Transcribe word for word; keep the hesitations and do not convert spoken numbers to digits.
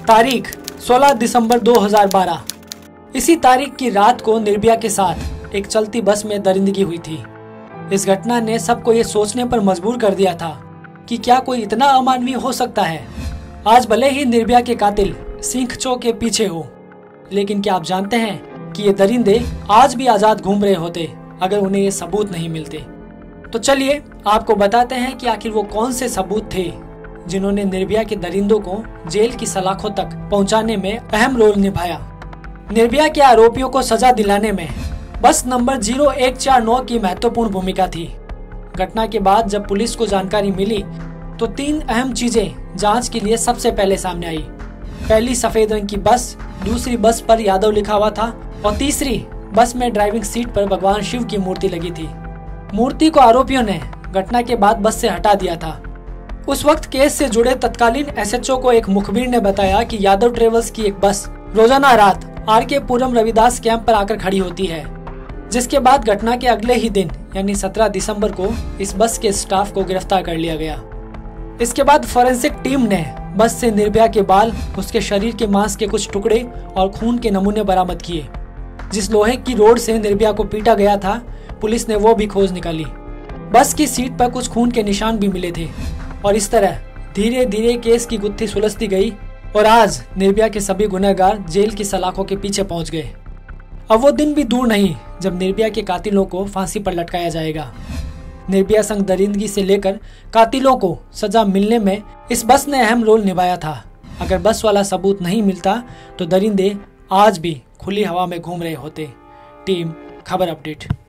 तारीख सोलह दिसंबर दो हज़ार बारह। इसी तारीख की रात को निर्भया के साथ एक चलती बस में दरिंदगी हुई थी। इस घटना ने सबको ये सोचने पर मजबूर कर दिया था कि क्या कोई इतना अमानवीय हो सकता है। आज भले ही निर्भया के कातिल सिंखचो के पीछे हो, लेकिन क्या आप जानते हैं कि ये दरिंदे आज भी आजाद घूम रहे होते अगर उन्हें ये सबूत नहीं मिलते। तो चलिए आपको बताते हैं कि आखिर वो कौन से सबूत थे जिन्होंने निर्भया के दरिंदों को जेल की सलाखों तक पहुंचाने में अहम रोल निभाया। निर्भया के आरोपियों को सजा दिलाने में बस नंबर जीरो एक चार नौ की महत्वपूर्ण भूमिका थी। घटना के बाद जब पुलिस को जानकारी मिली तो तीन अहम चीजें जांच के लिए सबसे पहले सामने आई। पहली, सफेद रंग की बस, दूसरी, बस पर यादव लिखा हुआ था, और तीसरी, बस में ड्राइविंग सीट पर भगवान शिव की मूर्ति लगी थी। मूर्ति को आरोपियों ने घटना के बाद बस से हटा दिया था। उस वक्त केस से जुड़े तत्कालीन एस एच ओ को एक मुखबिर ने बताया कि यादव ट्रेवल्स की एक बस रोजाना रात आर के पुरम रविदास कैंप पर आकर खड़ी होती है, जिसके बाद घटना के अगले ही दिन यानी सत्रह दिसंबर को इस बस के स्टाफ को गिरफ्तार कर लिया गया। इसके बाद फोरेंसिक टीम ने बस से निर्भया के बाल, उसके शरीर के मांस के कुछ टुकड़े और खून के नमूने बरामद किए। जिस लोहे की रोड से निर्भया को पीटा गया था, पुलिस ने वो भी खोज निकाली। बस की सीट पर कुछ खून के निशान भी मिले थे और इस तरह धीरे धीरे केस की गुत्थी सुलझती गई और आज निर्भया के सभी गुनहगार जेल की सलाखों के पीछे पहुंच गए। अब वो दिन भी दूर नहीं जब निर्भया के कातिलों को फांसी पर लटकाया जाएगा। निर्भया संग दरिंदगी से लेकर कातिलों को सजा मिलने में इस बस ने अहम रोल निभाया था। अगर बस वाला सबूत नहीं मिलता तो दरिंदे आज भी खुली हवा में घूम रहे होते। टीम खबर अपडेट।